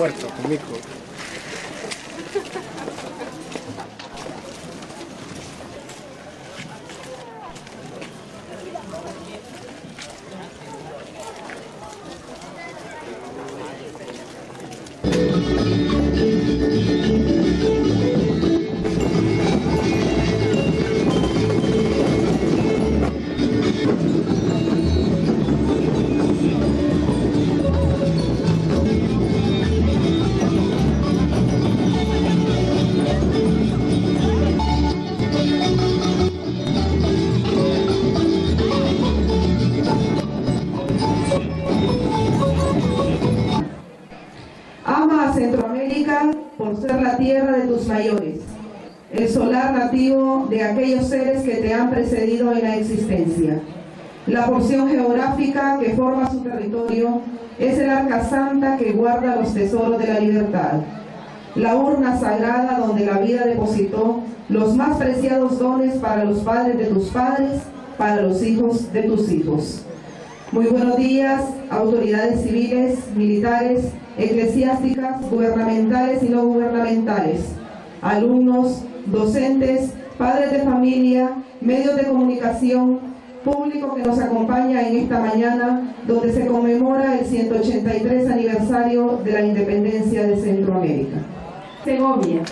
aeropuerto conmigo. Ama a Centroamérica por ser la tierra de tus mayores, el solar nativo de aquellos seres que te han precedido en la existencia. La porción geográfica que forma su territorio es el arca santa que guarda los tesoros de la libertad, la urna sagrada donde la vida depositó los más preciados dones para los padres de tus padres, para los hijos de tus hijos. Muy buenos días, autoridades civiles, militares, eclesiásticas, gubernamentales y no gubernamentales, alumnos, docentes, padres de familia, medios de comunicación, público que nos acompaña en esta mañana, donde se conmemora el 183 aniversario de la independencia de Centroamérica. Segovia.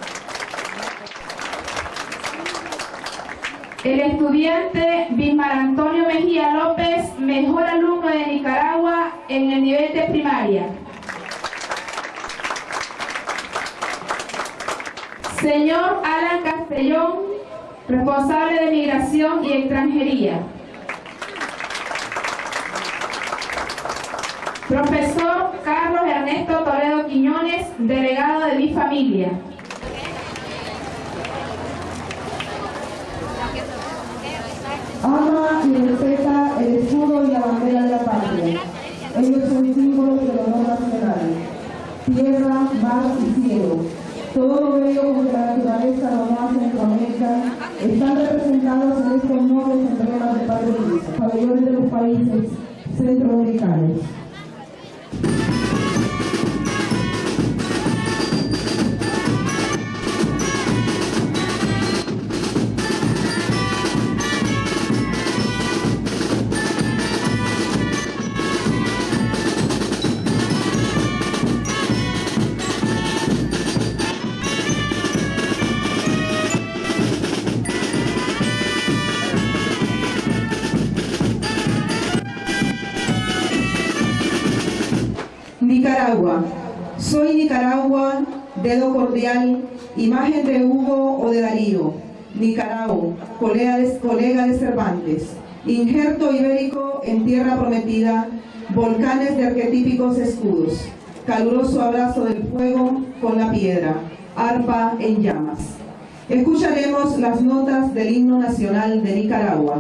El estudiante Bismar Antonio Mejía López, mejor alumno de Nicaragua en el nivel de primaria. Señor Alan Castellón, responsable de Migración y Extranjería. Profesor Carlos Ernesto Toledo Quiñones, delegado de mi familia. Ama y respeta el escudo y la bandera de la patria. Ellos son símbolos del honor nacional. Tierra, mar y cielo. Todo lo bello que la naturaleza nos da en Centroamérica están representados en estos nobles emblemas de patriotismo, pabellones de los países centroamericanos. Nicaragua. Soy Nicaragua, dedo cordial, imagen de Hugo o de Darío. Nicaragua, colega de Cervantes. Injerto ibérico en tierra prometida, volcanes de arquetípicos escudos. Caluroso abrazo del fuego con la piedra, arpa en llamas. Escucharemos las notas del himno nacional de Nicaragua.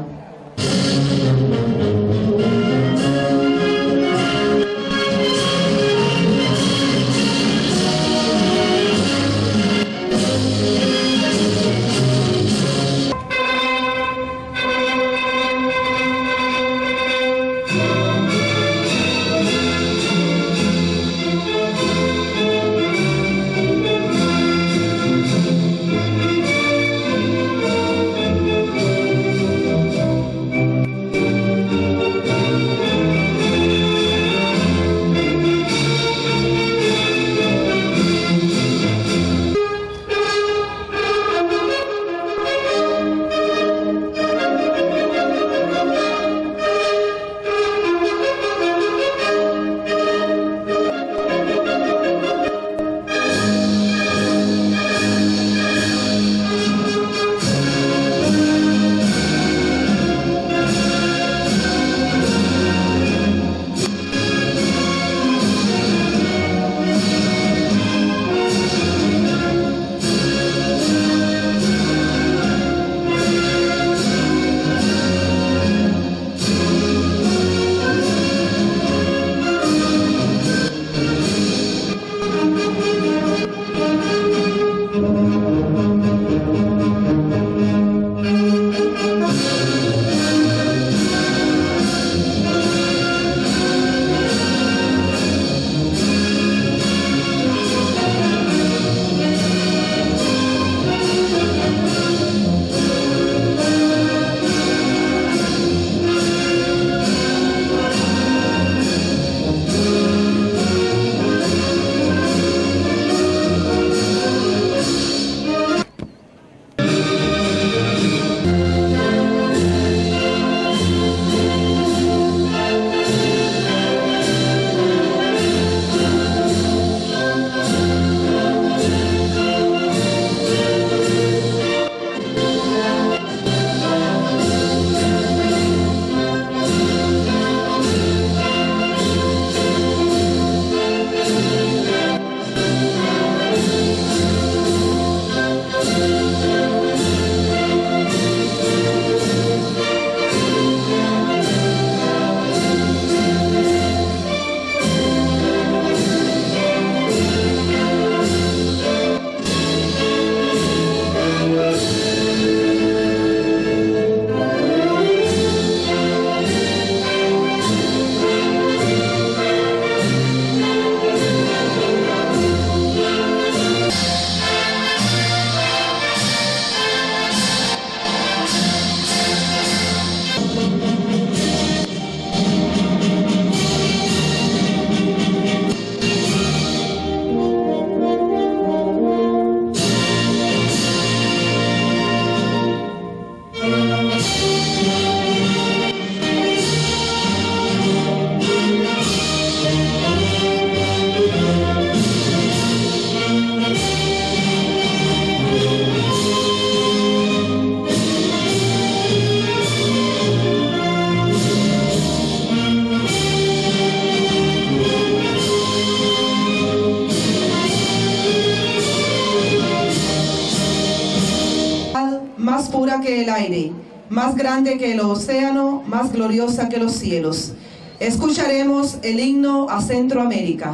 más pura que el aire, más grande que el océano, más gloriosa que los cielos. Escucharemos el himno a Centroamérica.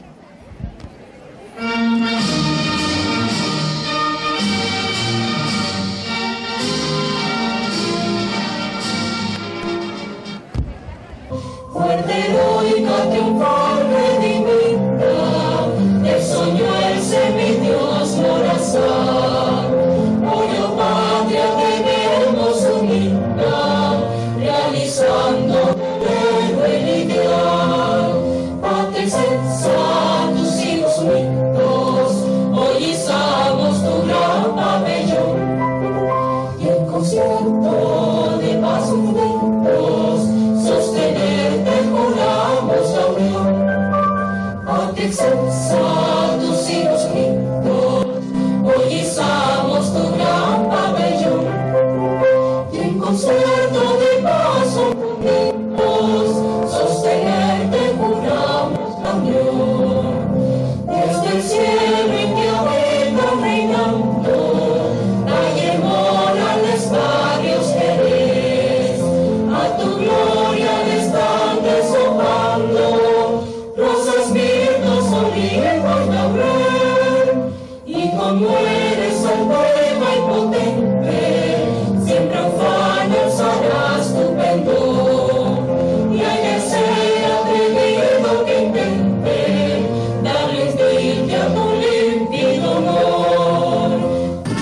Fuerte, heroica, triunfal, redimida, te soñó el semidios morazán. Hoy, oh patria, tenemos unida, realizando el ideal. Patria excelsa, tus hijos unidos, hoy izamos tu gran pabellón. Y el concierto de paz unidos, sostenerte juramos la unión. Patria excelsa, tus hijos unidos, hoy izamos tu gran pabellón. Y en concierto de paz unidos, sostenerte juramos la unión. Desde el cielo en que habitas reinando, calle Morales, barrios Jerez, a tu gloria le están deshojando rosas, mirtos, olivos, laurel. Y como eres altiva y potente, siempre ufano alzarás tu pendón. Y allá sea atrevido que intente darle tilde a tu límpido honor.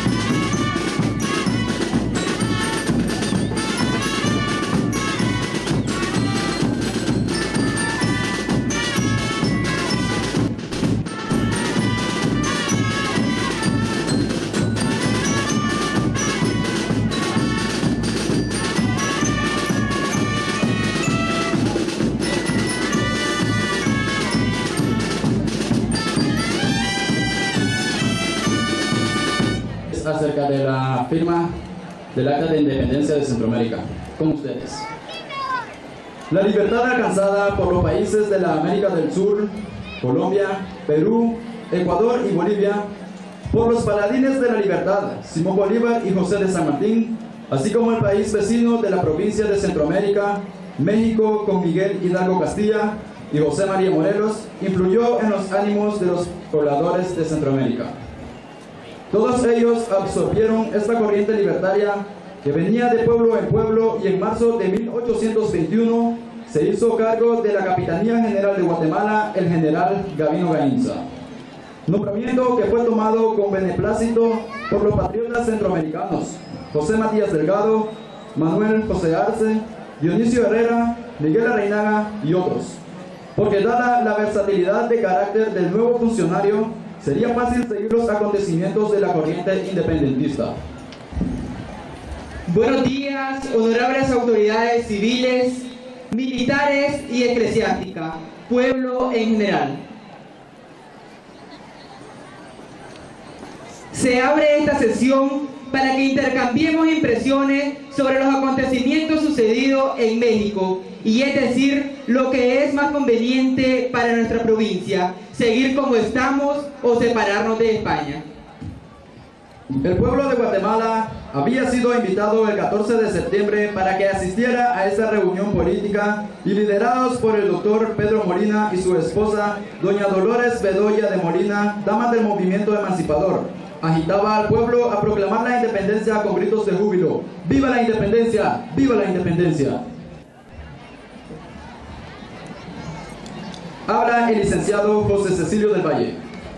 Acerca de la firma del Acta de Independencia de Centroamérica. Con ustedes. La libertad alcanzada por los países de la América del Sur, Colombia, Perú, Ecuador y Bolivia, por los paladines de la libertad, Simón Bolívar y José de San Martín, así como el país vecino de la provincia de Centroamérica, México, con Miguel Hidalgo Castilla y José María Morelos, influyó en los ánimos de los pobladores de Centroamérica. Todos ellos absorbieron esta corriente libertaria que venía de pueblo en pueblo, y en marzo de 1821 se hizo cargo de la Capitanía General de Guatemala el general Gavino Gainza. Nombramiento que fue tomado con beneplácito por los patriotas centroamericanos José Matías Delgado, Manuel José Arce, Dionisio Herrera, Miguel Larrainaga y otros, porque dada la versatilidad de carácter del nuevo funcionario, sería fácil seguir los acontecimientos de la corriente independentista. Buenos días, honorables autoridades civiles, militares y eclesiásticas, pueblo en general. Se abre esta sesión para que intercambiemos impresiones sobre los acontecimientos sucedidos en México, y es decir, lo que es más conveniente para nuestra provincia, seguir como estamos o separarnos de España. El pueblo de Guatemala había sido invitado el 14 de septiembre para que asistiera a esta reunión política, y liderados por el doctor Pedro Molina y su esposa, doña Dolores Bedoya de Molina, dama del movimiento emancipador, agitaba al pueblo a proclamar la independencia con gritos de júbilo. ¡Viva la independencia! ¡Viva la independencia! Habla el licenciado José Cecilio del Valle.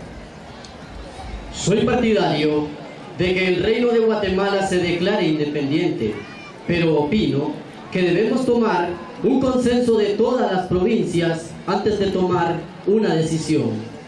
Soy partidario de que el Reino de Guatemala se declare independiente, pero opino que debemos tomar un consenso de todas las provincias antes de tomar una decisión.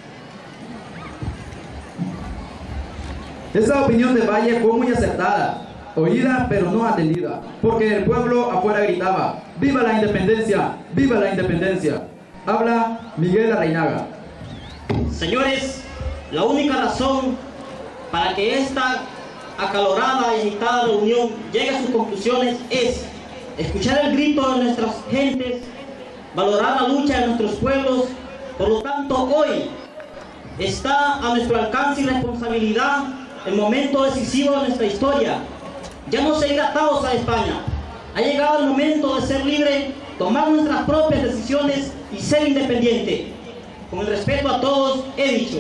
Esa opinión de Valle fue muy acertada, oída pero no atendida, porque el pueblo afuera gritaba: ¡Viva la independencia! ¡Viva la independencia! Habla Miguel Larrainaga. Señores, la única razón para que esta acalorada y agitada reunión llegue a sus conclusiones es escuchar el grito de nuestras gentes, valorar la lucha de nuestros pueblos. Por lo tanto, hoy está a nuestro alcance y responsabilidad el momento decisivo de nuestra historia. ya no seguir atados a España. Ha llegado el momento de ser libre, tomar nuestras propias decisiones y ser independiente. Con el respeto a todos, he dicho.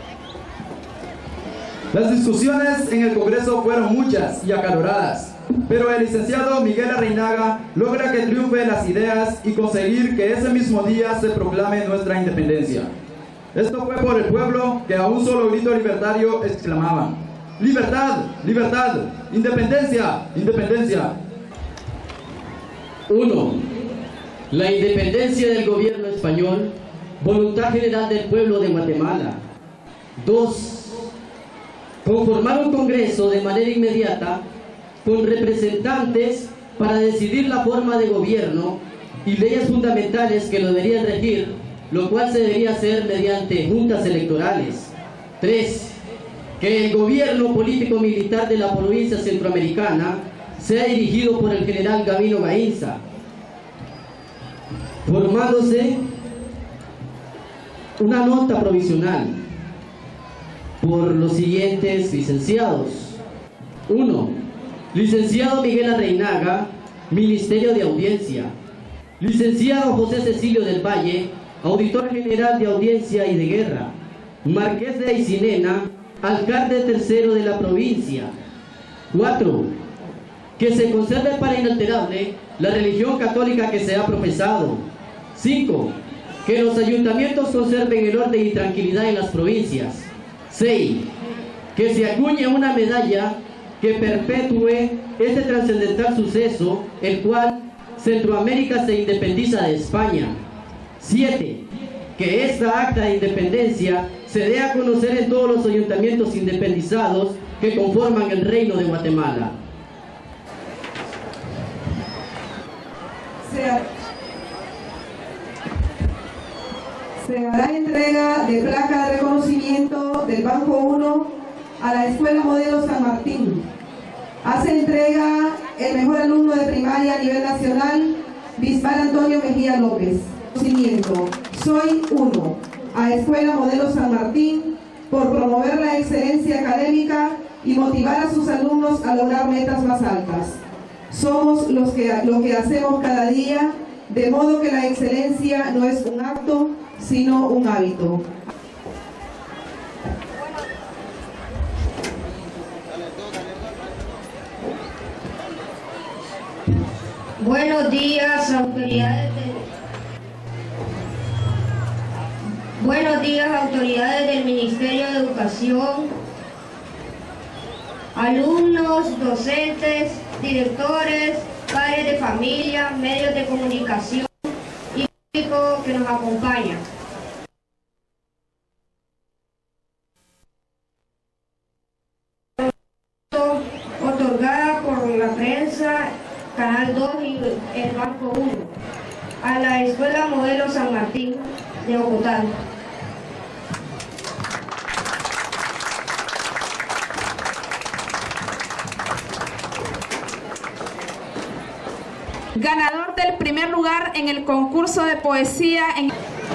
Las discusiones en el Congreso fueron muchas y acaloradas, pero el licenciado Miguel Larrainaga logra que triunfen las ideas y conseguir que ese mismo día se proclame nuestra independencia. Esto fue por el pueblo que a un solo grito libertario exclamaban: ¡Libertad! ¡Libertad! ¡Independencia! ¡Independencia! 1. La independencia del gobierno español, voluntad general del pueblo de Guatemala. 2. Conformar un Congreso de manera inmediata con representantes para decidir la forma de gobierno y leyes fundamentales que lo deberían regir, lo cual se debería hacer mediante juntas electorales. 3. Que el gobierno político-militar de la provincia centroamericana sea dirigido por el general Gavino Gainza, formándose una nota provisional por los siguientes licenciados. 1. Licenciado Miguel Larrainaga, Ministerio de Audiencia. Licenciado José Cecilio del Valle, Auditor General de Audiencia y de Guerra. Marqués de Aycinena, Alcalde tercero de la provincia. 4. Que se conserve para inalterable la religión católica que se ha profesado. 5. Que los ayuntamientos conserven el orden y tranquilidad en las provincias. 6. Que se acuñe una medalla que perpetúe este trascendental suceso, el cual Centroamérica se independiza de España. 7. Que esta acta de independencia se dé a conocer en todos los ayuntamientos independizados que conforman el Reino de Guatemala. Se hará entrega de placa de reconocimiento del Banco 1 a la Escuela Modelo San Martín. Hace entrega el mejor alumno de primaria a nivel nacional, Bismar Antonio Mejía López. Reconocimiento: Soy 1 a Escuela Modelo San Martín por promover la excelencia académica y motivar a sus alumnos a lograr metas más altas. Somos lo que hacemos cada día, de modo que la excelencia no es un acto, sino un hábito. Buenos días, autoridades del Ministerio de Educación, alumnos, docentes, directores, padres de familia, medios de comunicación y público que nos acompaña. Otorgada por la prensa, Canal 2 y el Banco 1, a la Escuela Modelo San Martín de Ocotán. Ganador del primer lugar en el concurso de poesía en...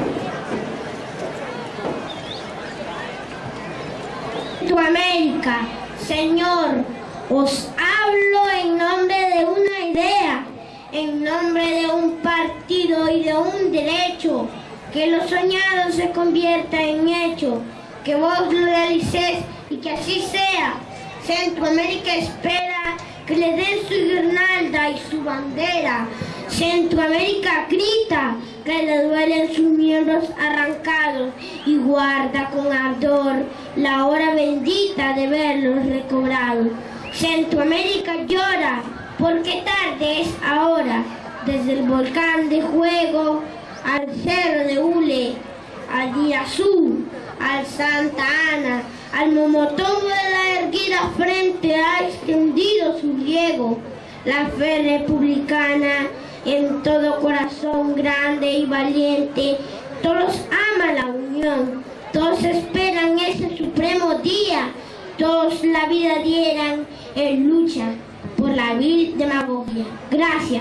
Centroamérica, Señor, os hablo en nombre de una idea, en nombre de un partido y de un derecho, que lo soñado se convierta en hecho, que vos lo realicéis y que así sea. Centroamérica espera que le den su guirnalda y su bandera. Centroamérica grita que le duelen sus miembros arrancados y guarda con ardor la hora bendita de verlos recobrados. Centroamérica llora porque tarde es ahora, desde el volcán de Juego al cerro de Hule, al Irazú, al Santa Ana, al Momotongo de la erguida frente ha extendido su riego. La fe republicana en todo corazón grande y valiente, todos aman la unión, todos esperan ese supremo día, todos la vida dieran en lucha por la vil demagogia. Gracias.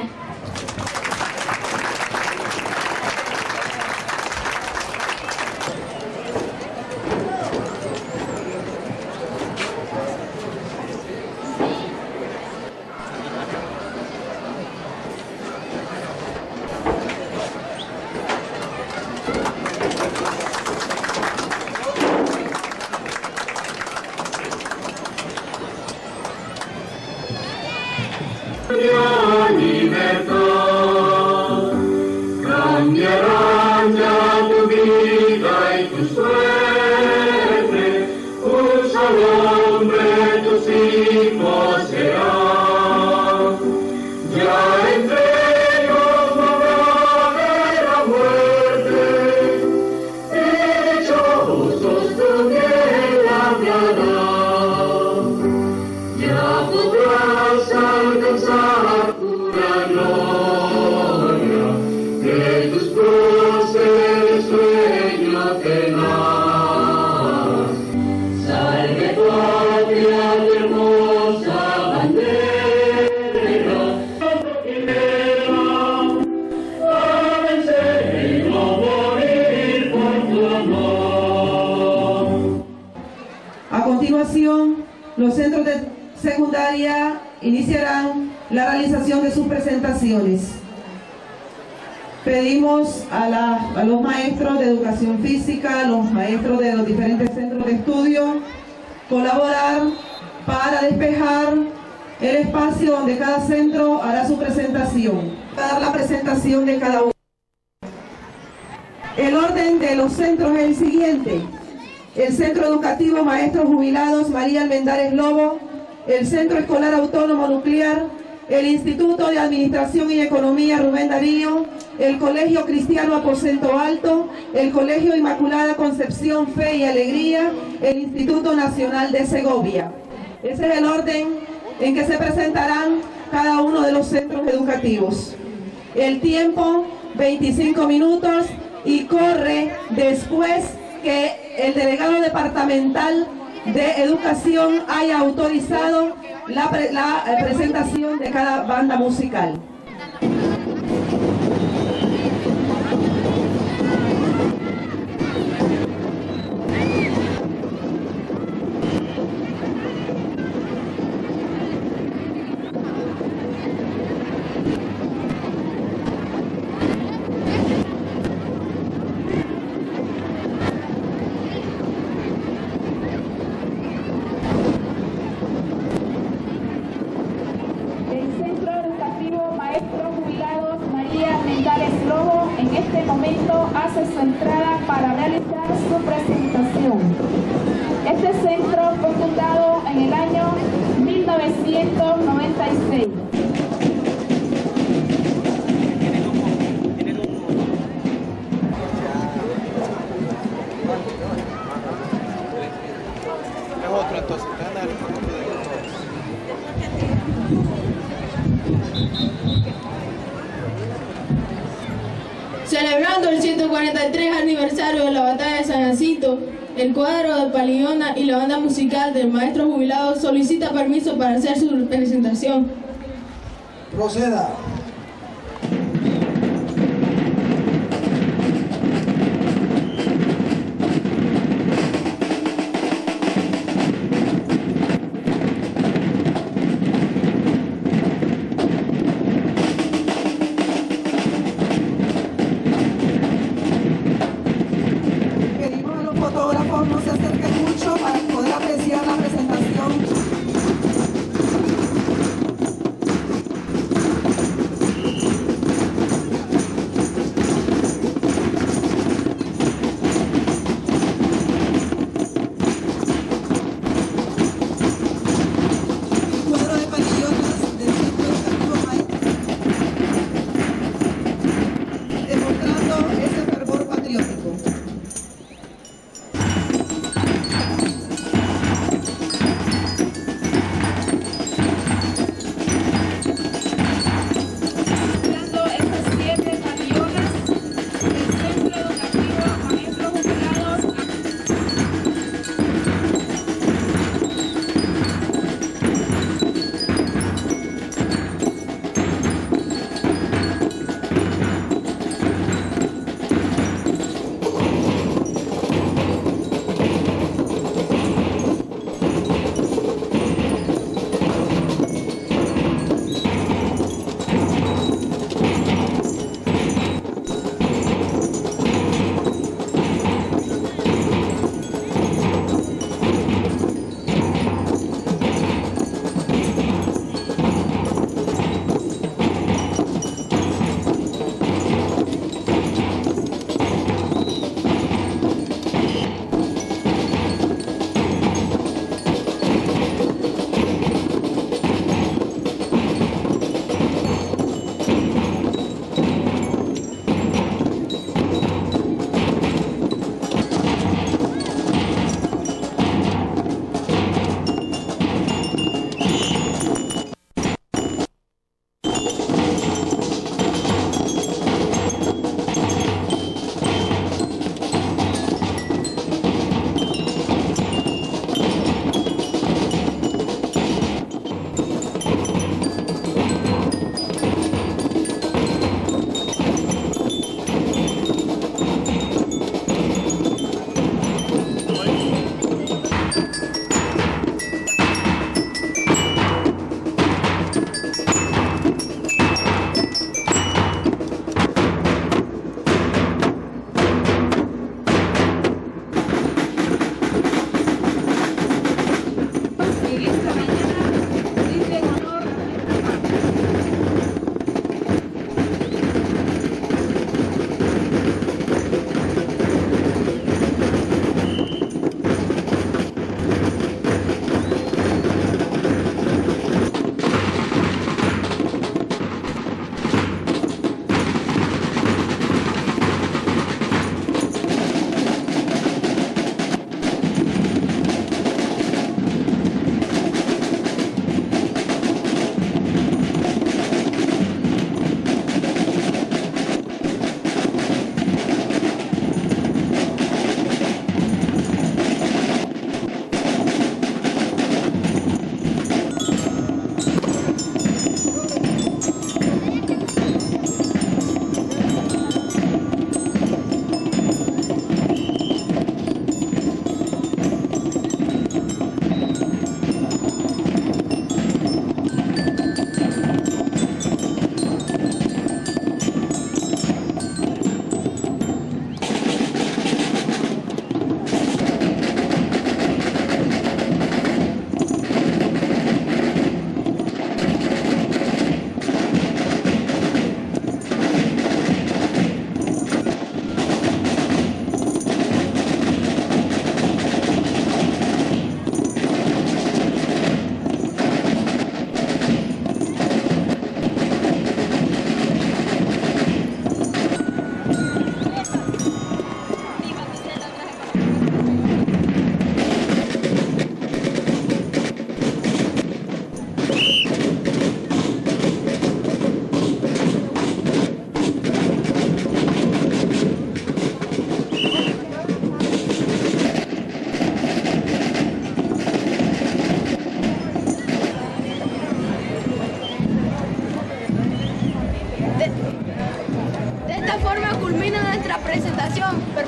A continuación, los centros de secundaria iniciarán la realización de sus presentaciones. Pedimos a los maestros de educación física, a los maestros de los diferentes centros de estudio, colaborar para despejar el espacio donde cada centro hará su presentación. Para dar la presentación de cada uno. El orden de los centros es el siguiente: el Centro Educativo Maestros Jubilados María Almendares Lobo, el Centro Escolar Autónomo Nuclear, el Instituto de Administración y Economía Rubén Darío, el Colegio Cristiano Aposento Alto, el Colegio Inmaculada Concepción Fe y Alegría, el Instituto Nacional de Segovia. Ese es el orden en que se presentarán cada uno de los centros educativos. El tiempo, 25 minutos, y corre después que el delegado departamental de educación haya autorizado la presentación de cada banda musical. Hace su entrada para realizar su presentación. Este centro fue fundado en el año 1996. Celebrando el 143 aniversario de la batalla de San Jacinto, el cuadro de Paliona y la banda musical del maestro jubilado solicita permiso para hacer su presentación. Proceda. No se acerquen mucho para poder apreciar la presentación.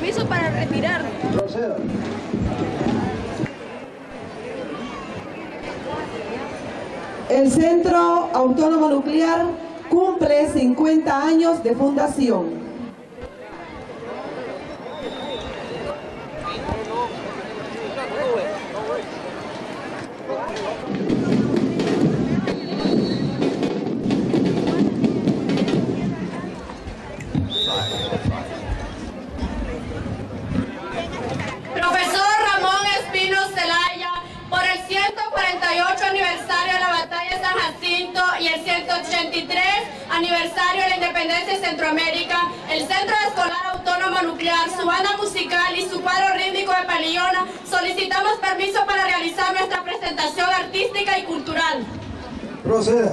permiso para retirar. Proceda. El Centro Autónomo Nuclear cumple 50 años de fundación. Profesor Ramón Espinos Zelaya, por el 148 aniversario de la Batalla de San Jacinto y el 183 aniversario de la Independencia de Centroamérica, el Centro Escolar Autónomo Nuclear, su banda musical y su cuadro rítmico de Palillona, solicitamos permiso para realizar nuestra presentación artística y cultural. Proceda.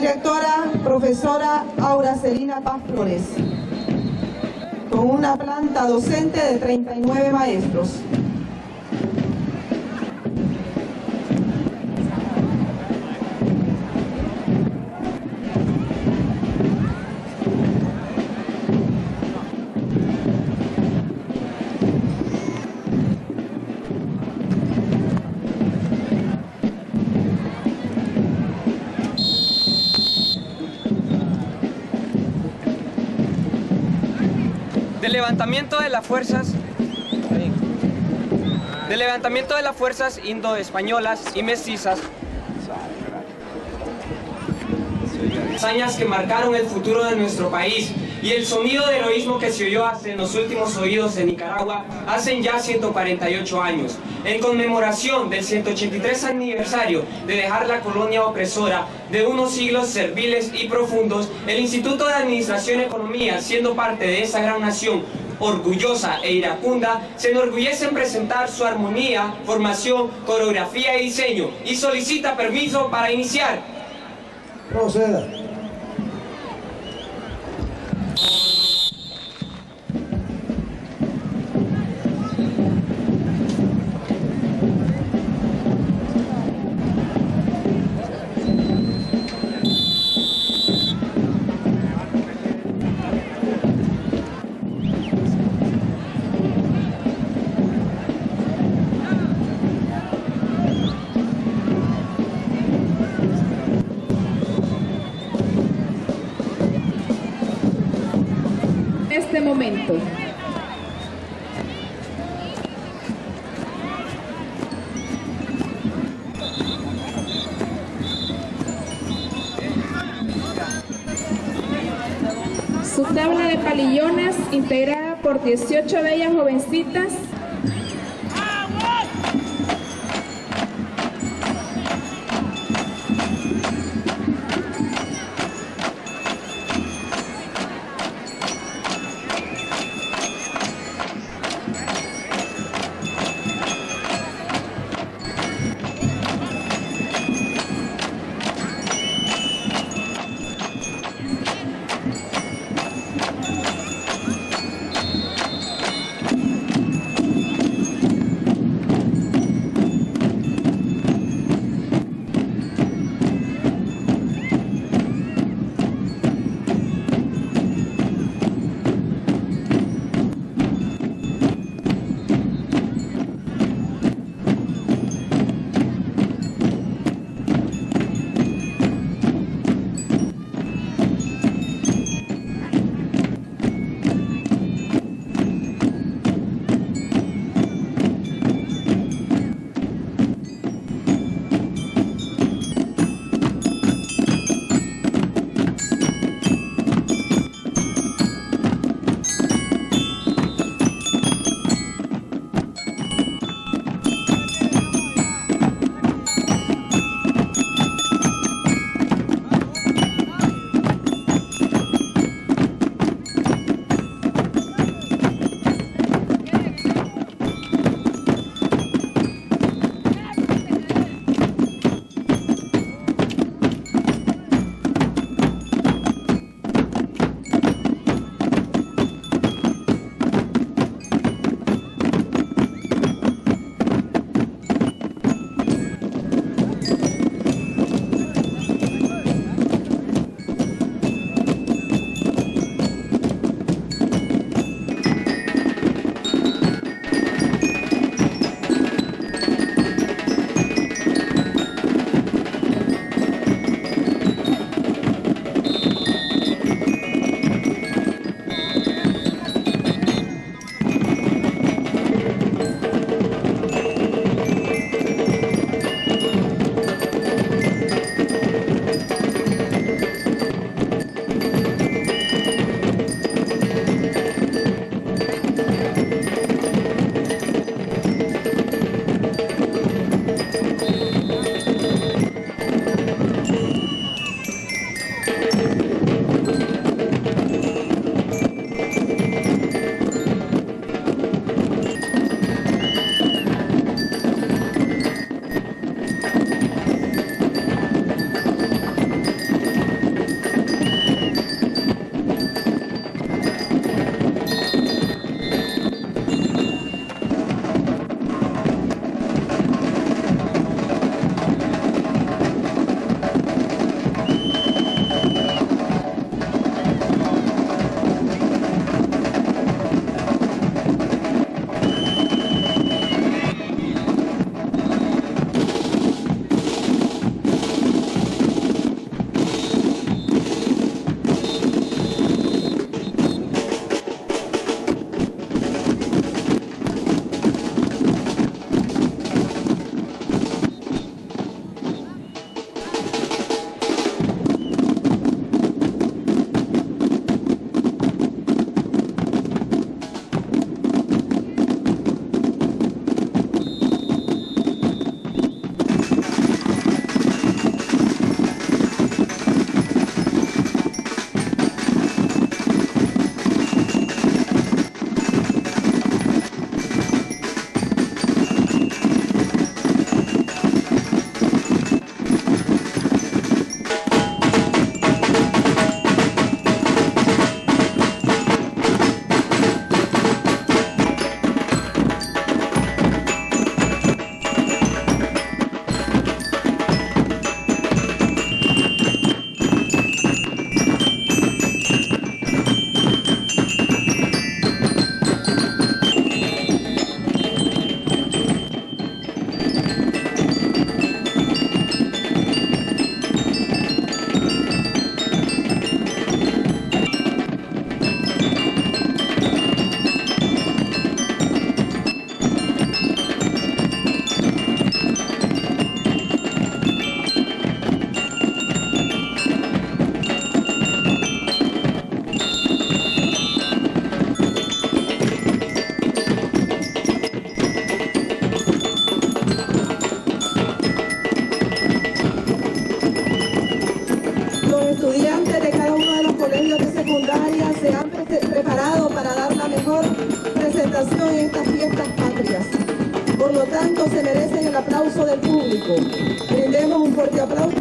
Directora, profesora Aura Celina Paz Flores, con una planta docente de 39 maestros. Del levantamiento de las fuerzas indo-españolas y mestizas, hazañas que marcaron el futuro de nuestro país y el sonido de heroísmo que se oyó hasta en los últimos oídos de Nicaragua hacen ya 148 años. En conmemoración del 183 aniversario de dejar la colonia opresora de unos siglos serviles y profundos, el Instituto de Administración y Economía, siendo parte de esa gran nación orgullosa e iracunda, se enorgullece en presentar su armonía, formación, coreografía y diseño, y solicita permiso para iniciar. Proceda. Este momento. Su tabla de palillones integrada por 18 bellas jovencitas ¿Cuántos se merecen el aplauso del público? Brindemos un fuerte aplauso.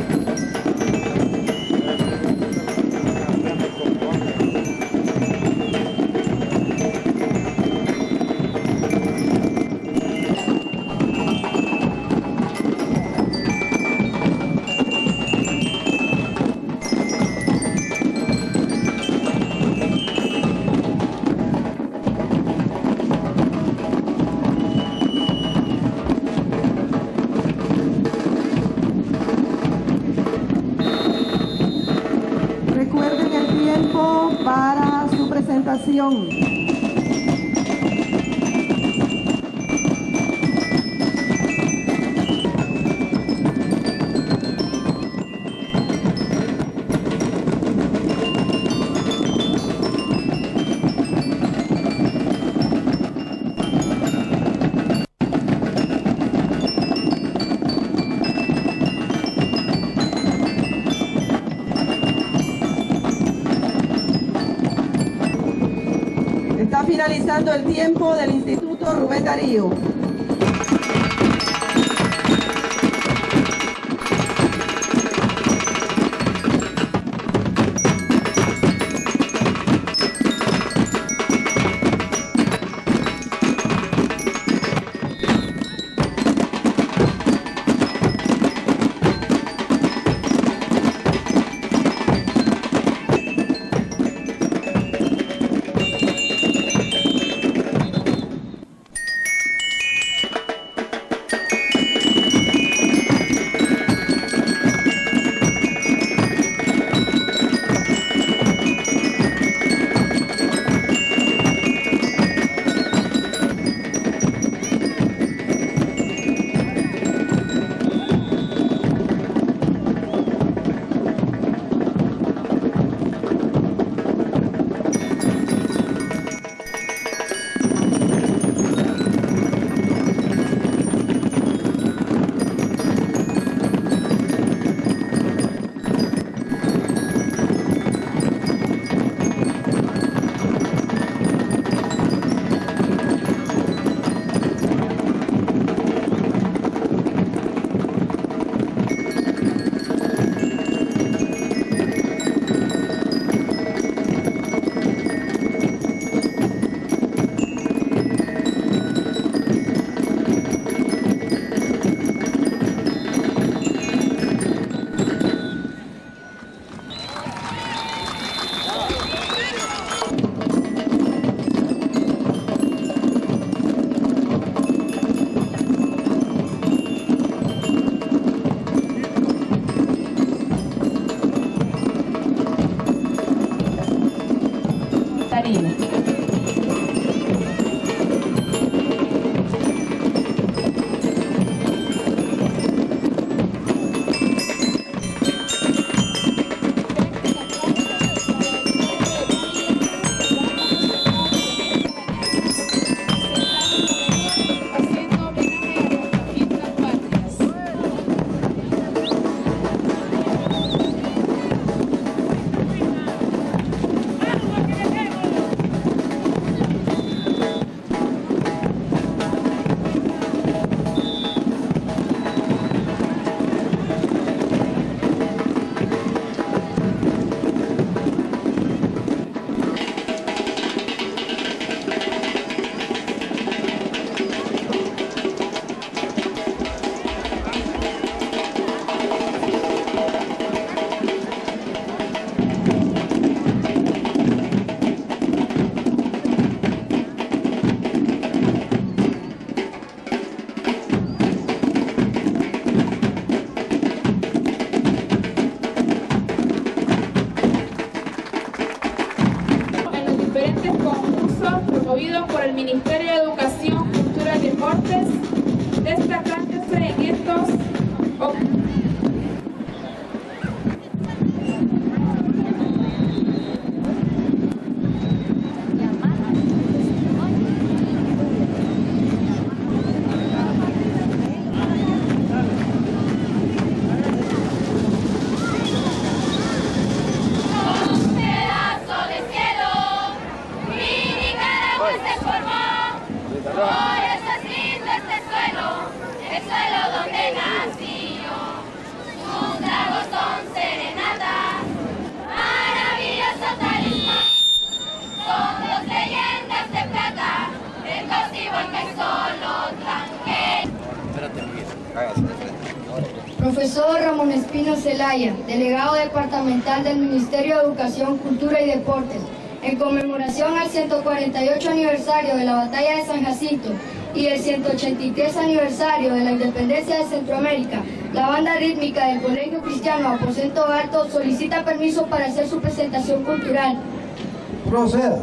Recuerden el tiempo para su presentación. Está finalizando el tiempo del Instituto Rubén Darío. promovidos por el Ministerio de Educación, Cultura y Deportes, destacándose en estos Por eso es lindo este suelo. Profesor Ramón Espino Zelaya, delegado departamental del Ministerio de Educación, Cultura y Deportes, en conmemoración al 148 aniversario de la Batalla de San Jacinto y el 183 aniversario de la Independencia de Centroamérica, la banda rítmica del Colegio Cristiano Aposento Alto solicita permiso para hacer su presentación cultural. Proceda.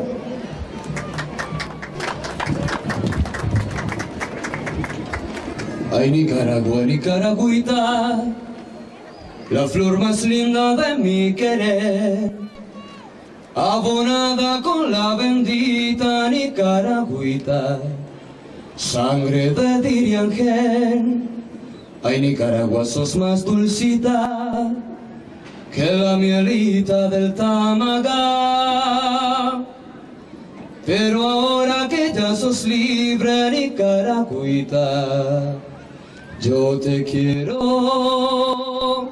Ay, Nicaragua, Nicaragüita, la flor más linda de mi querer, abonada con la bendita Nicaragüita, sangre de Diriangén. Ay, Nicaragua, sos más dulcita que la mielita del Tamagá. Pero ahora que ya sos libre, Nicaragüita, yo te quiero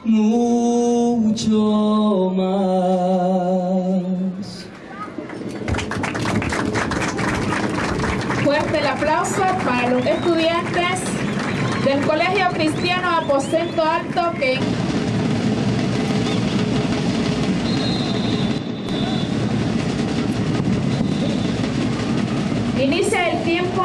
mucho más. Fuerte el aplauso para los estudiantes del Colegio Cristiano Aposento Alto que inicia el tiempo.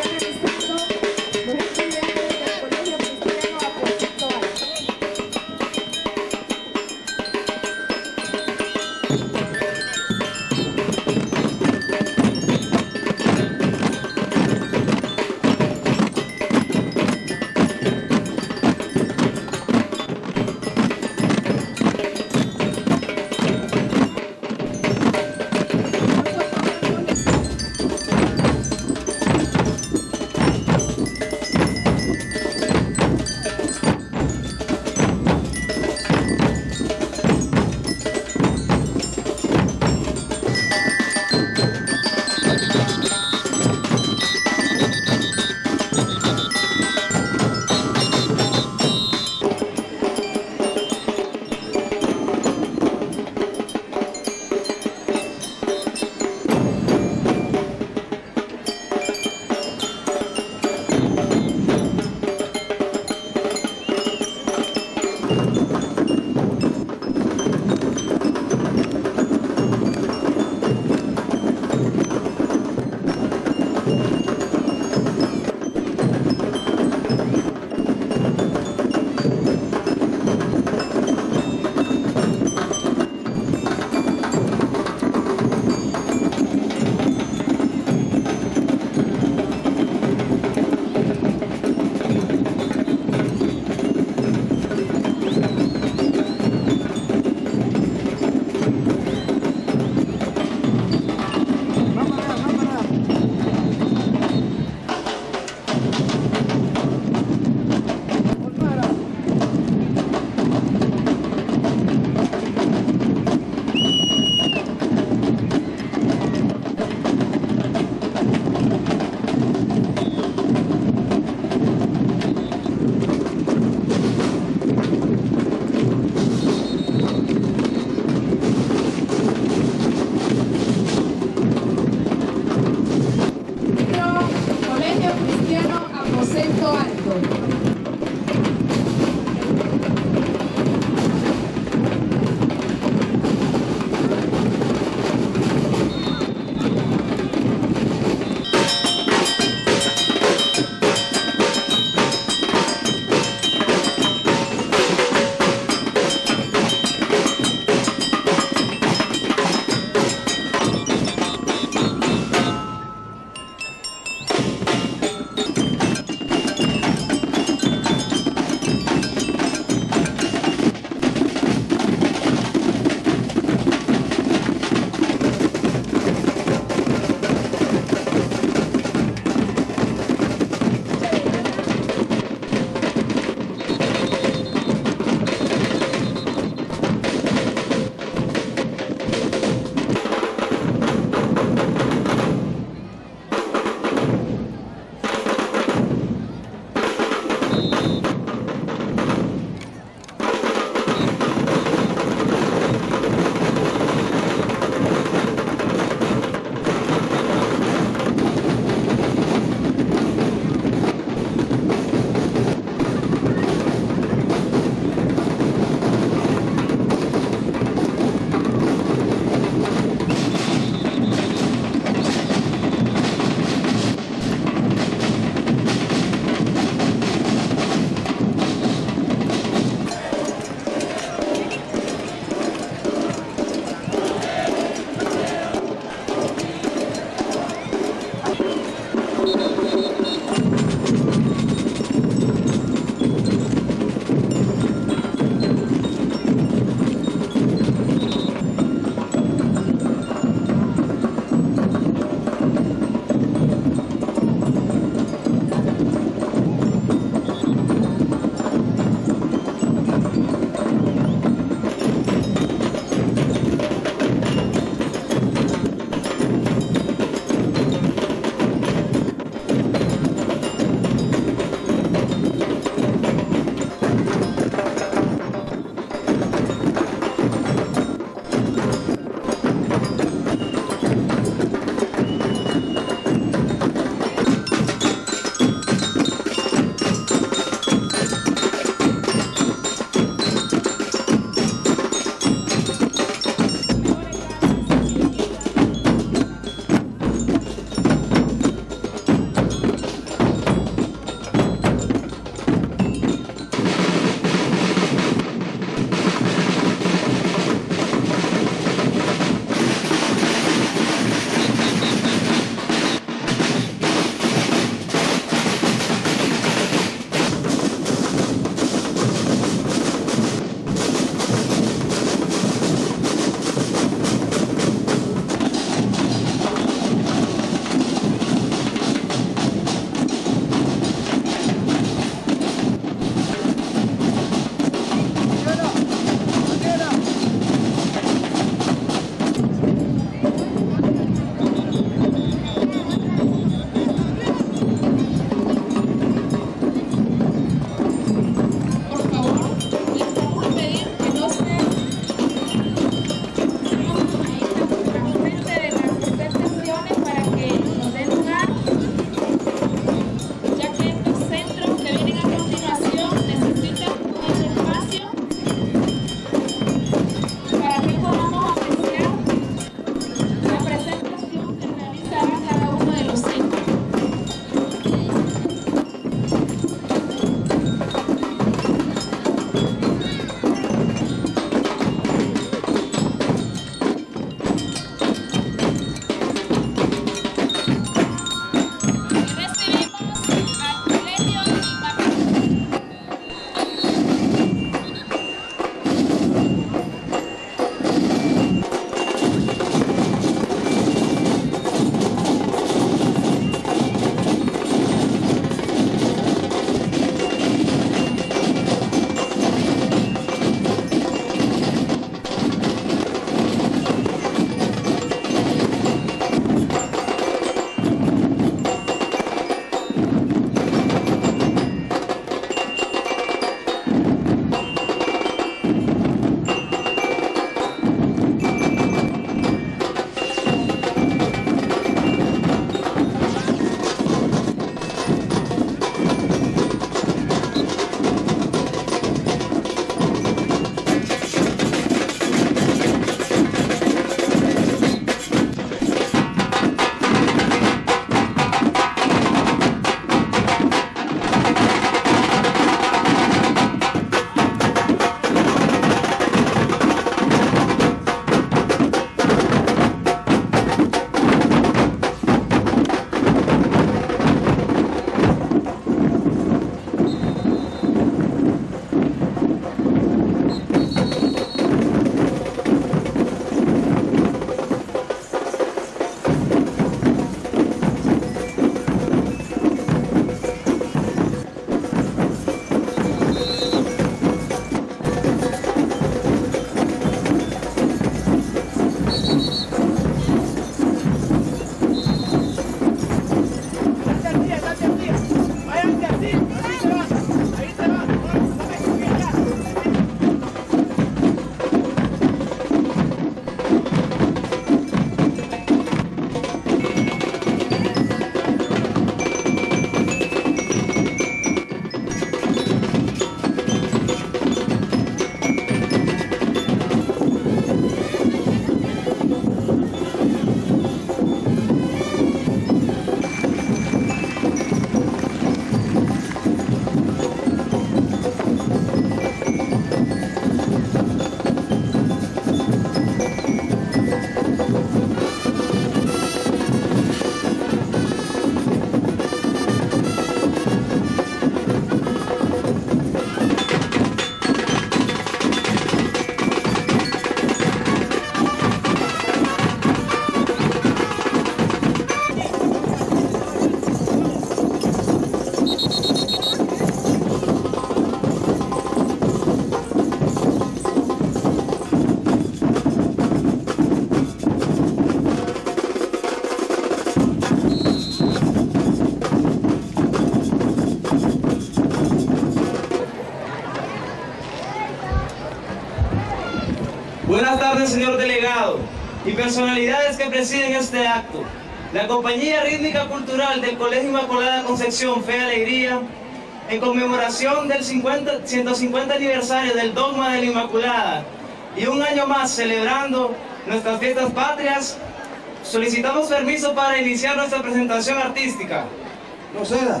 tardes, señor delegado y personalidades que presiden este acto. La Compañía Rítmica Cultural del Colegio Inmaculada Concepción Fe y Alegría, en conmemoración del 150 aniversario del Dogma de la Inmaculada y un año más celebrando nuestras fiestas patrias, solicitamos permiso para iniciar nuestra presentación artística. Proceda.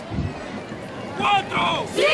4, 5.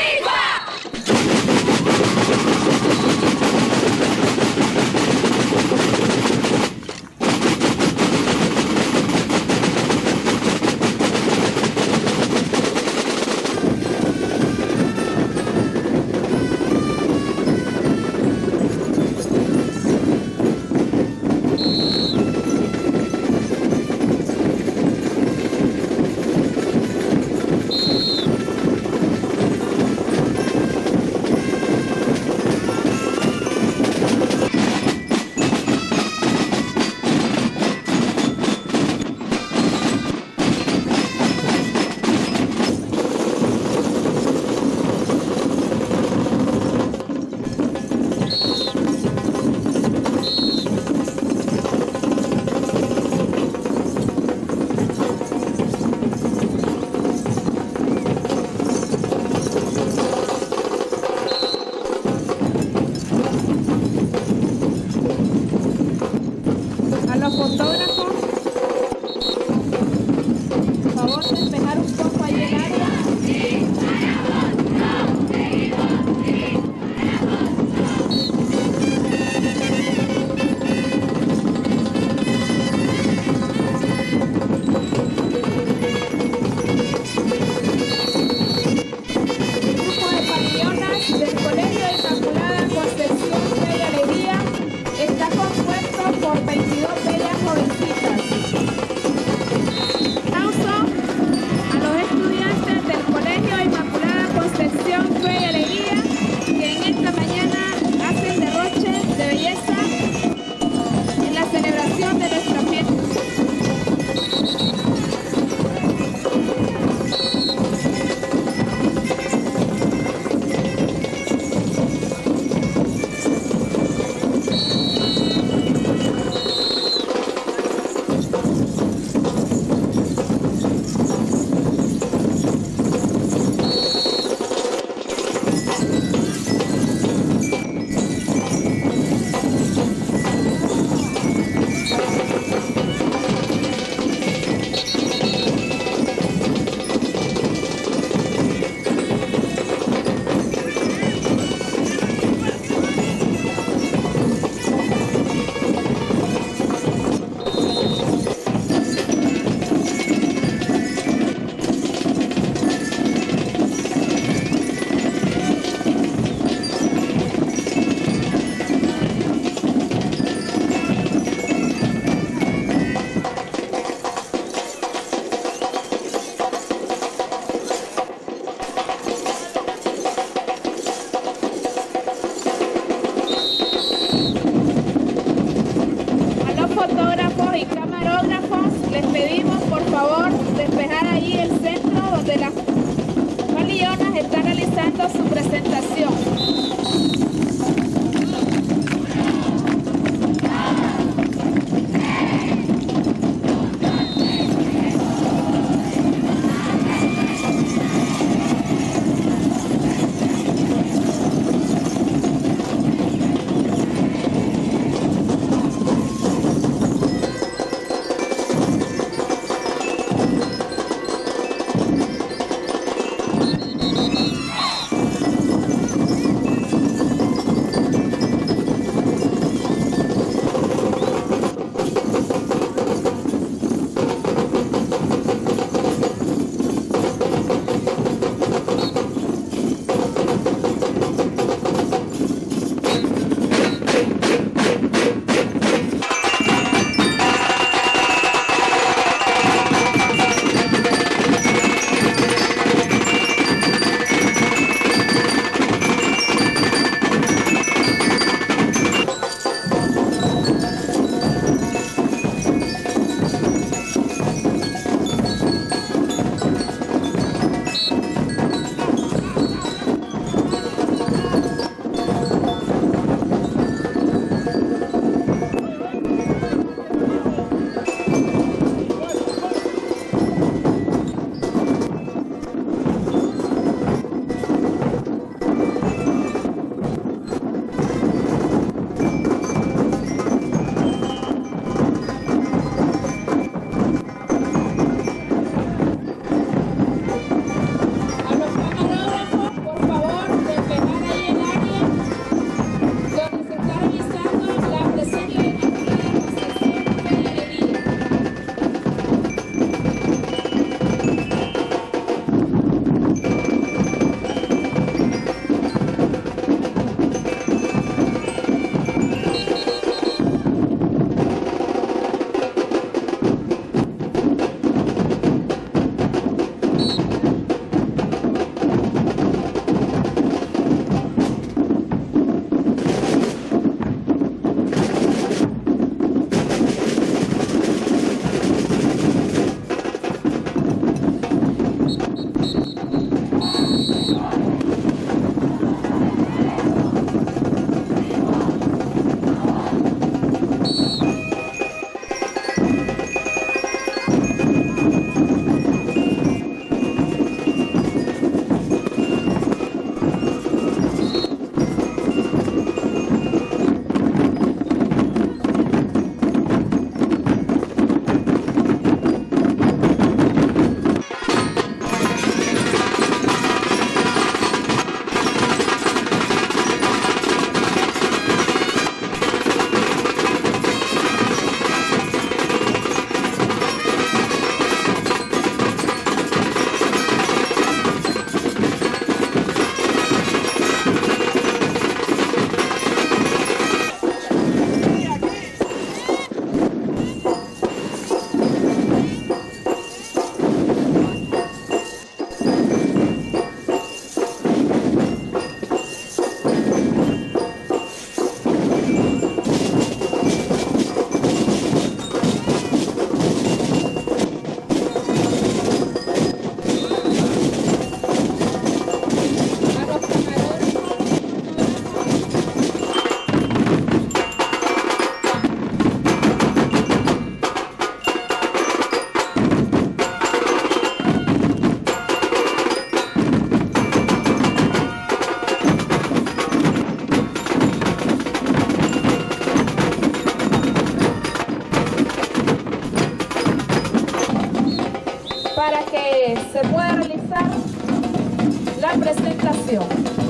para que se pueda realizar la presentación.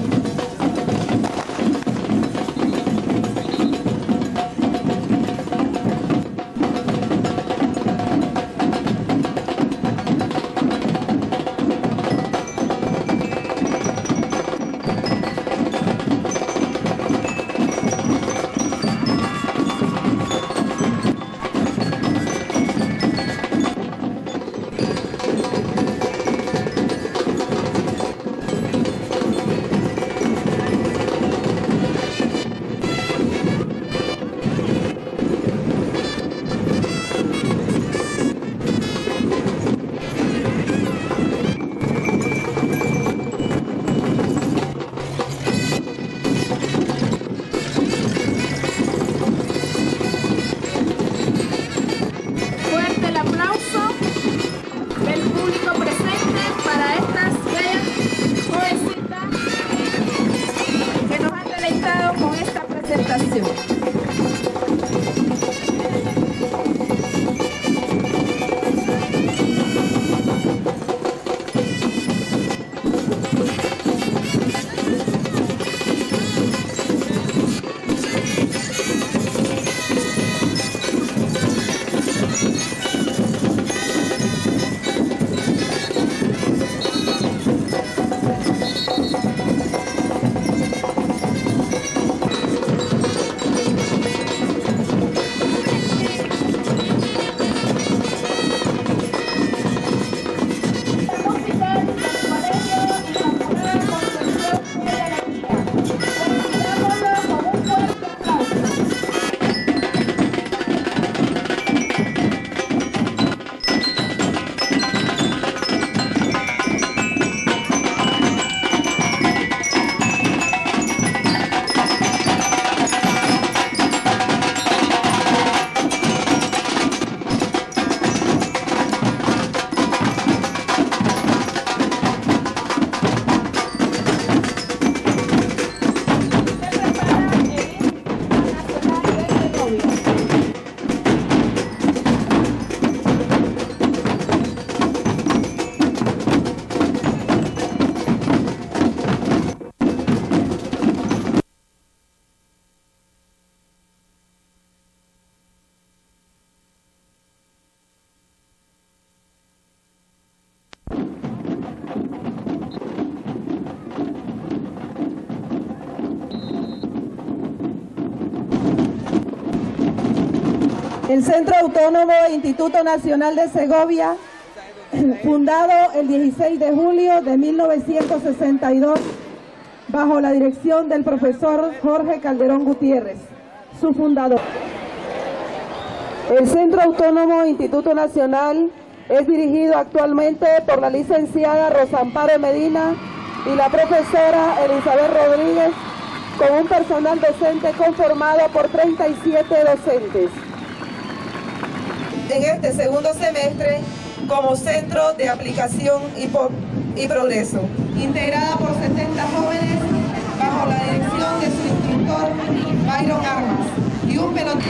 El Centro Autónomo Instituto Nacional de Segovia, fundado el 16 de julio de 1962, bajo la dirección del profesor Jorge Calderón Gutiérrez, su fundador. El Centro Autónomo Instituto Nacional es dirigido actualmente por la licenciada Rosa Amparo Medina y la profesora Elizabeth Rodríguez, con un personal docente conformado por 37 docentes. En este segundo semestre, como Centro de Aplicación y Progreso, integrada por 70 jóvenes bajo la dirección de su instructor Byron Armas y un pelotón.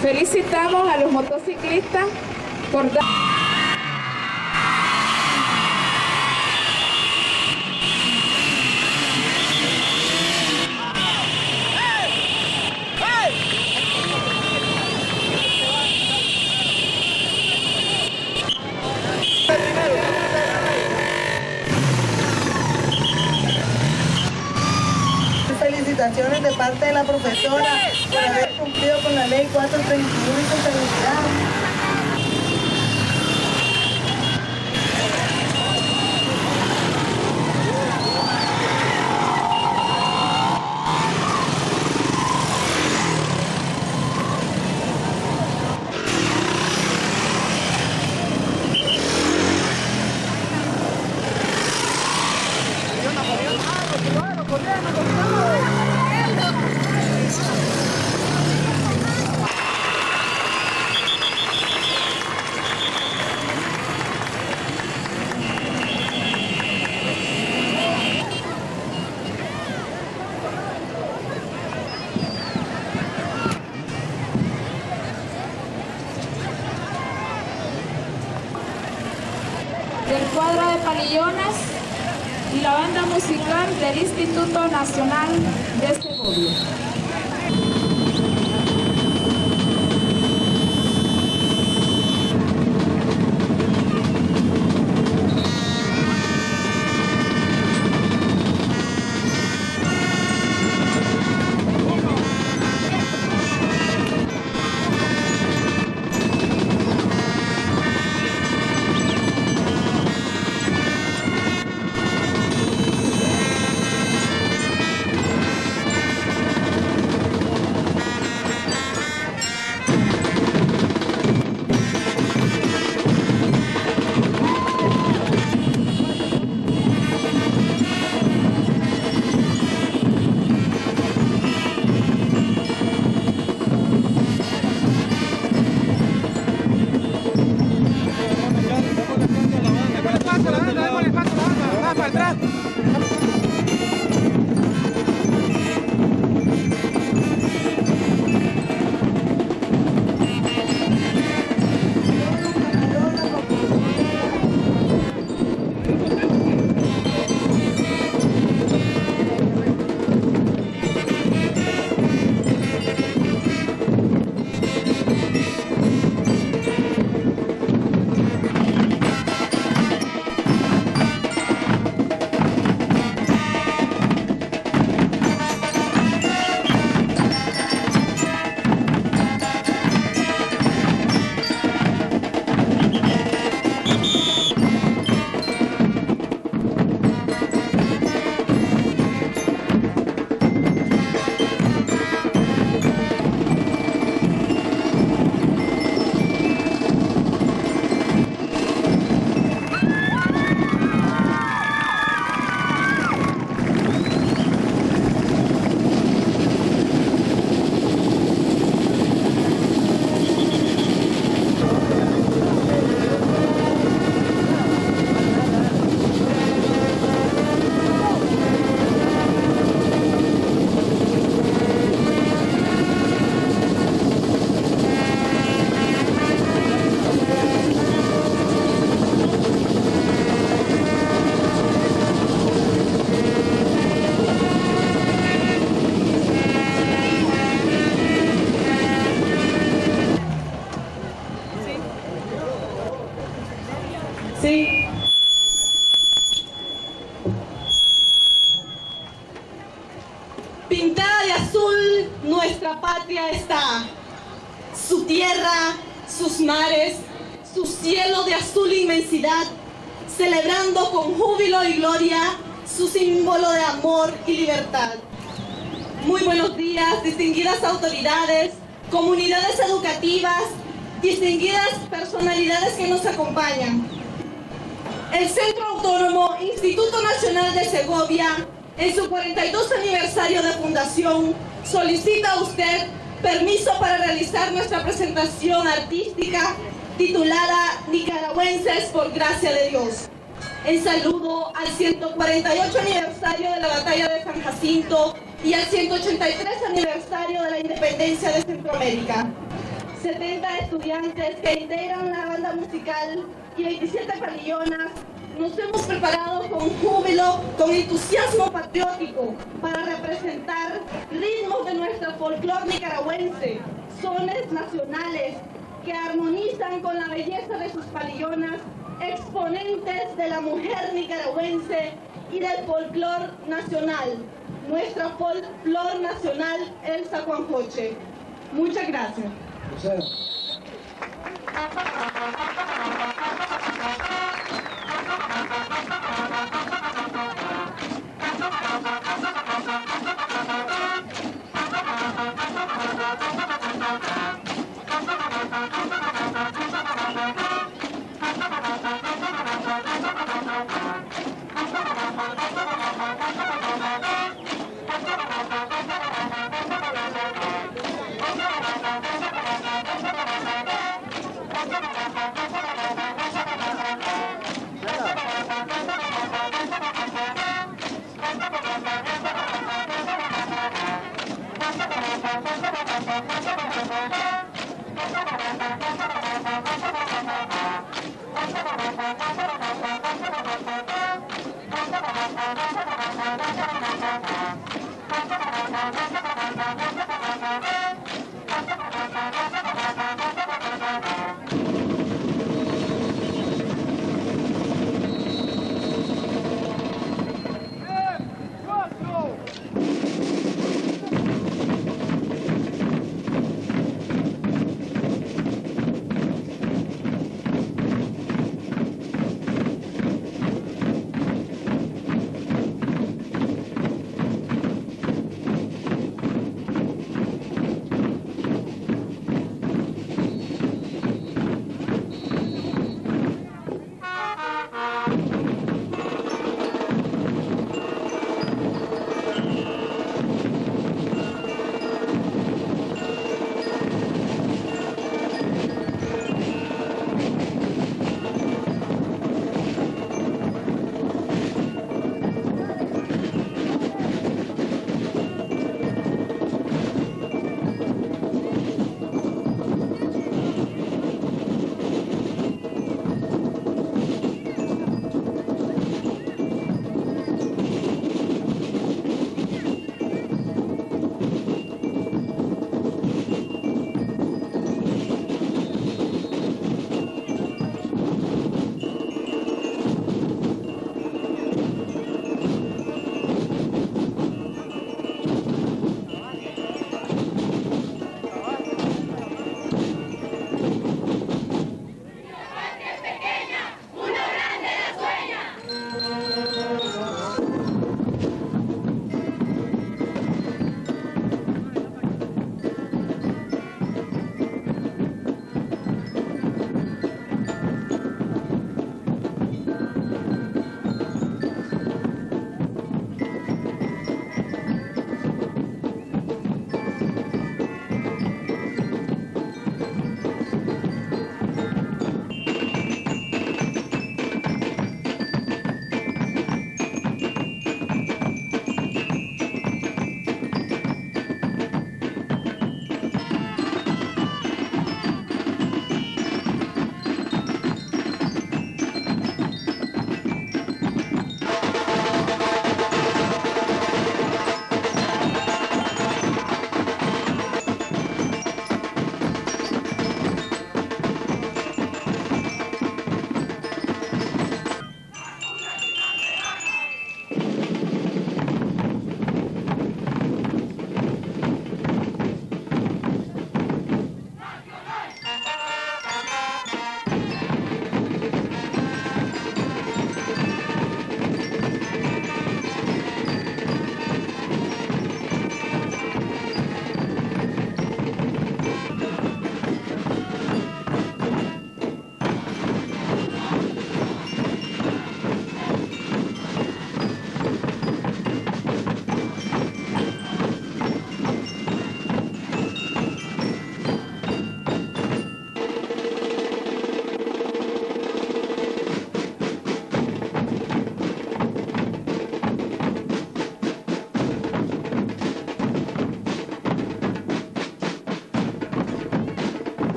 Felicitamos a los motociclistas por dar... Felicitaciones de parte de la profesora por haber cumplido con la ley 431 y con felicidad. Del cuadro de Palillones y la banda musical del Instituto Nacional de Segovia. Sí. Pintada de azul, nuestra patria está. Su tierra, sus mares, su cielo de azul inmensidad, celebrando con júbilo y gloria su símbolo de amor y libertad. Muy buenos días, distinguidas autoridades, comunidades educativas, distinguidas personalidades que nos acompañan. El Centro Autónomo Instituto Nacional de Segovia, en su 42 aniversario de fundación, solicita a usted permiso para realizar nuestra presentación artística titulada Nicaragüenses por Gracia de Dios, en saludo al 148 aniversario de la Batalla de San Jacinto y al 183 aniversario de la Independencia de Centroamérica. 70 estudiantes que integran la banda musical y 27 palillonas, nos hemos preparado con júbilo, con entusiasmo patriótico para representar ritmos de nuestro folclore nicaragüense, sones nacionales que armonizan con la belleza de sus palillonas, exponentes de la mujer nicaragüense y del folclore nacional, nuestra folclore nacional, el Zacuancoche. Muchas gracias.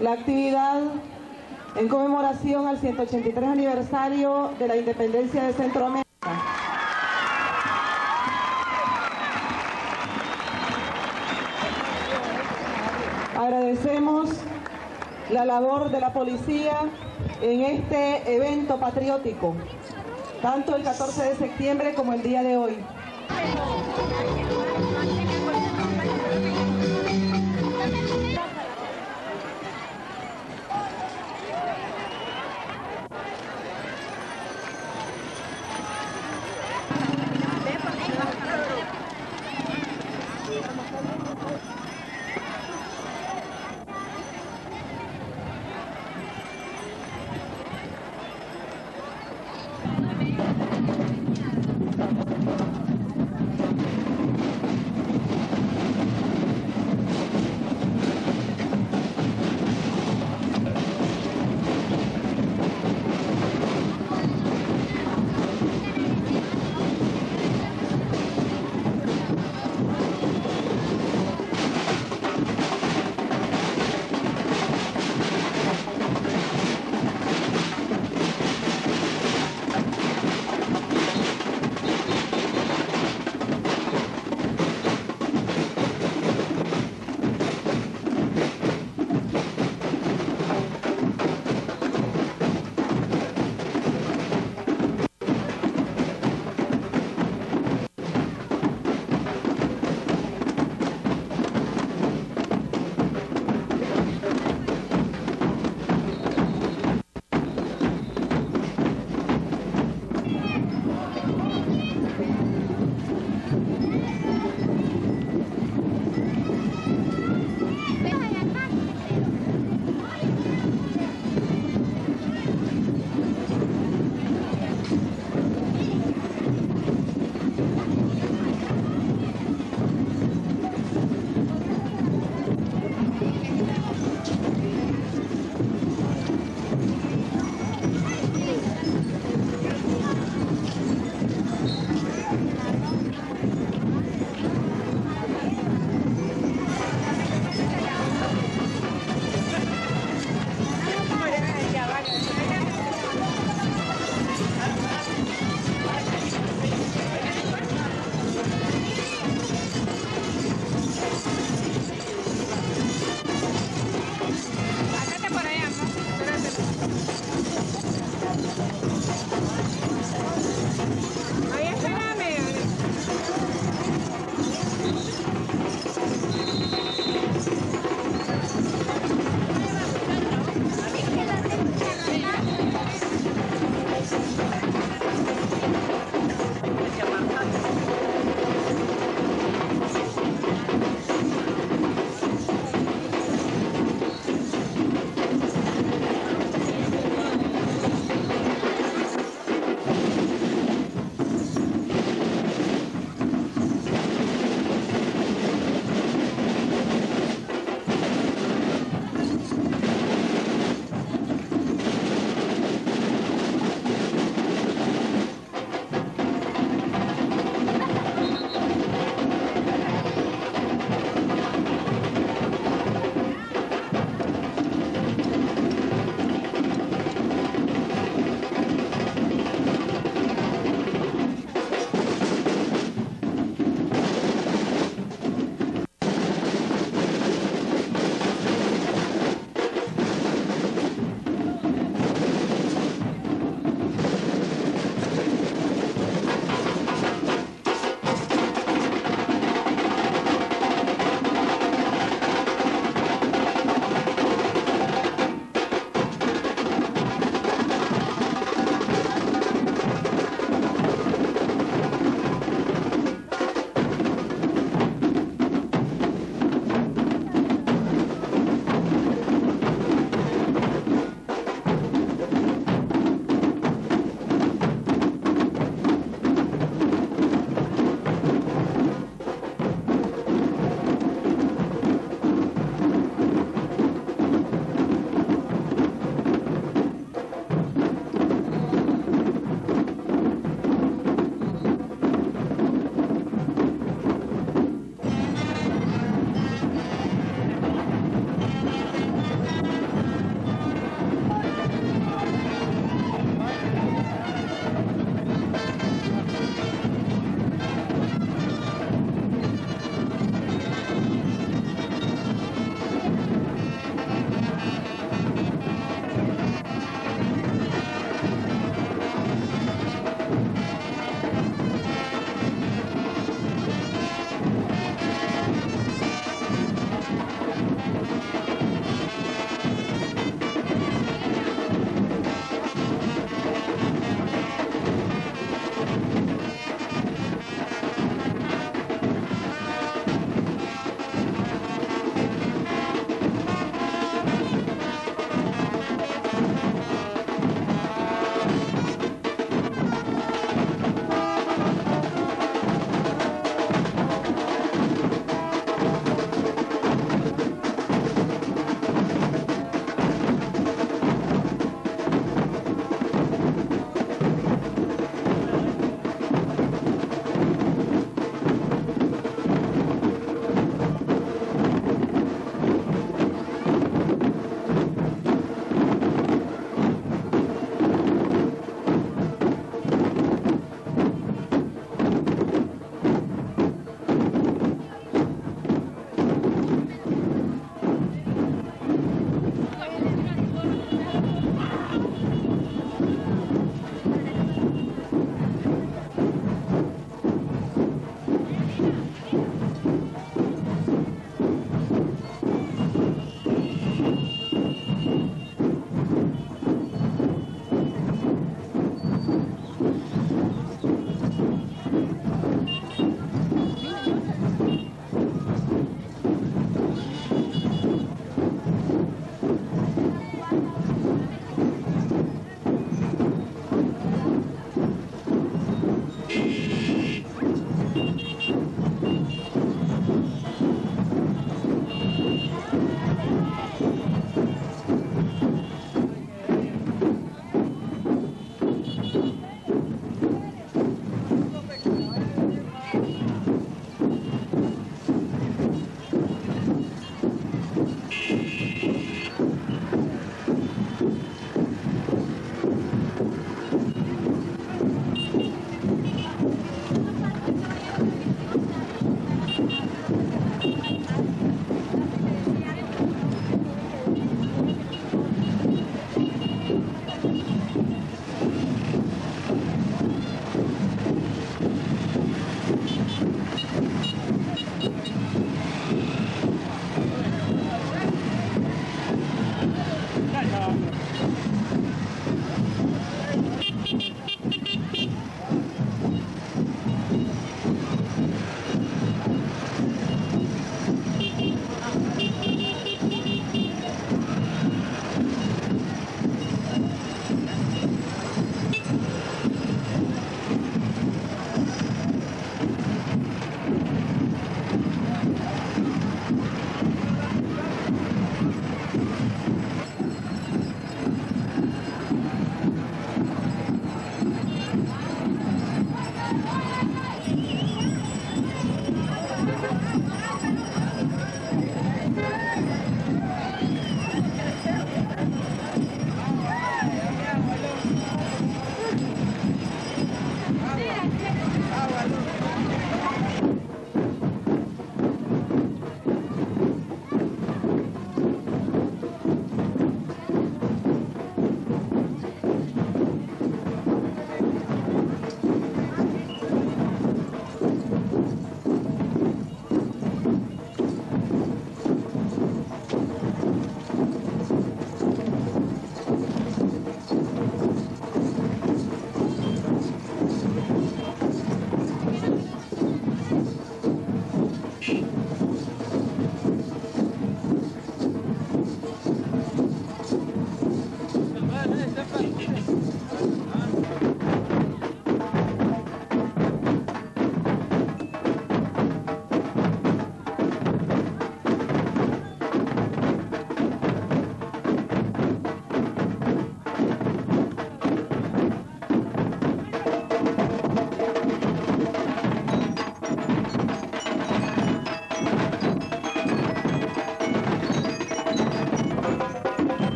la actividad en conmemoración al 183 aniversario de la independencia de Centroamérica. Agradecemos la labor de la policía en este evento patriótico, tanto el 14 de septiembre como el día de hoy.